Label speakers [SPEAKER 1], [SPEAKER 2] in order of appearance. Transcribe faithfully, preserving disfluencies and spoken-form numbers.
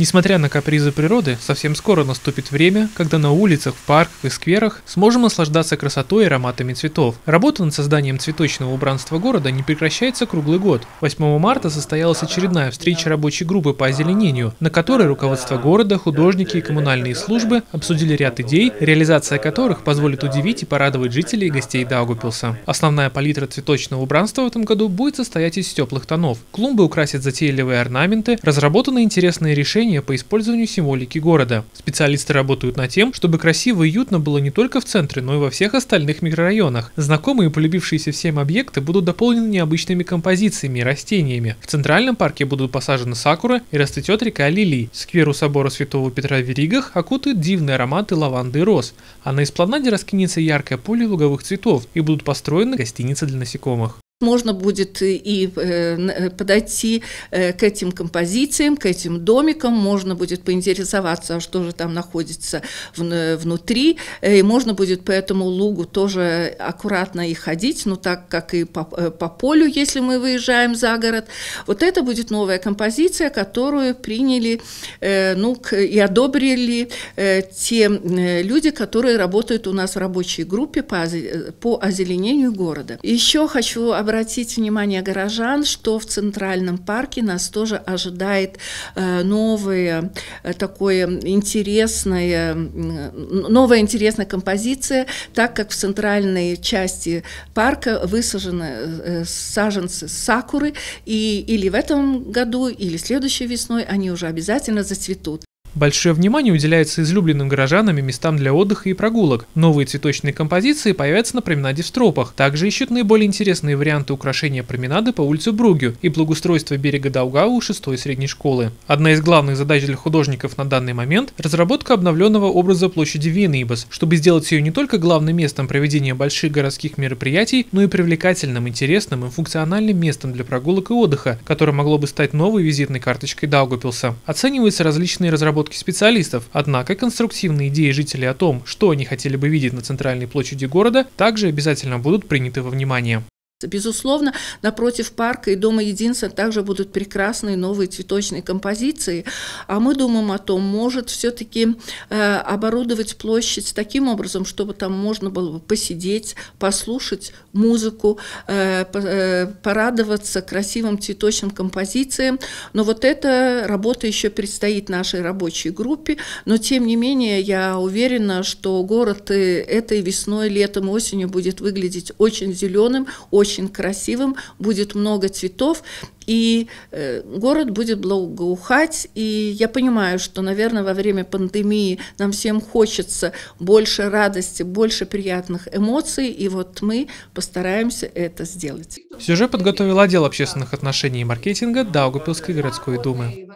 [SPEAKER 1] Несмотря на капризы природы, совсем скоро наступит время, когда на улицах, в парках и скверах сможем наслаждаться красотой и ароматами цветов. Работа над созданием цветочного убранства города не прекращается круглый год. восьмого марта состоялась очередная встреча рабочей группы по озеленению, на которой руководство города, художники и коммунальные службы обсудили ряд идей, реализация которых позволит удивить и порадовать жителей и гостей Даугавпилса. Основная палитра цветочного убранства в этом году будет состоять из теплых тонов. Клумбы украсят затейливые орнаменты, разработаны интересные решения по использованию символики города. Специалисты работают над тем, чтобы красиво и уютно было не только в центре, но и во всех остальных микрорайонах. Знакомые и полюбившиеся всем объекты будут дополнены необычными композициями и растениями. В центральном парке будут посажены сакуры и расцветет река лилий. Сквер у собора Святого Петра в Веригах окутают дивные ароматы лаванды и роз, а на эспланаде раскинется яркое поле луговых цветов и будут построены гостиницы для насекомых.
[SPEAKER 2] Можно будет и подойти к этим композициям, к этим домикам, можно будет поинтересоваться, что же там находится внутри, и можно будет по этому лугу тоже аккуратно и ходить, ну так как и по, по полю, если мы выезжаем за город. Вот это будет новая композиция, которую приняли ну, и одобрили те люди, которые работают у нас в рабочей группе по, по озеленению города. Еще хочу обратить Обратить внимание горожан, что в Центральном парке нас тоже ожидает новая, такое интересная, новая интересная композиция, так как в центральной части парка высажены саженцы сакуры, и или в этом году, или следующей весной они уже обязательно зацветут.
[SPEAKER 1] Большое внимание уделяется излюбленным горожанами местам для отдыха и прогулок. Новые цветочные композиции появятся на променаде в Стропах. Также ищут наиболее интересные варианты украшения променады по улице Бругю и благоустройства берега Даугавы у шестой средней школы. Одна из главных задач для художников на данный момент – разработка обновленного образа площади Виенибас, чтобы сделать ее не только главным местом проведения больших городских мероприятий, но и привлекательным, интересным и функциональным местом для прогулок и отдыха, которое могло бы стать новой визитной карточкой Даугавпилса. Оцениваются различные разработки специалистов, однако конструктивные идеи жителей о том, что они хотели бы видеть на центральной площади города, также обязательно будут приняты во внимание.
[SPEAKER 2] Безусловно, напротив парка и Дома единства также будут прекрасные новые цветочные композиции, а мы думаем о том, может все-таки э, оборудовать площадь таким образом, чтобы там можно было посидеть, послушать музыку, э, э, порадоваться красивым цветочным композициям. Но вот эта работа еще предстоит нашей рабочей группе, но тем не менее я уверена, что город этой весной, летом, осенью будет выглядеть очень зеленым, очень очень красивым, будет много цветов, и э, город будет благоухать. И я понимаю, что, наверное, во время пандемии нам всем хочется больше радости, больше приятных эмоций, и вот мы постараемся это сделать.
[SPEAKER 1] Сюжет подготовил отдел общественных отношений и маркетинга Даугавпилской городской думы.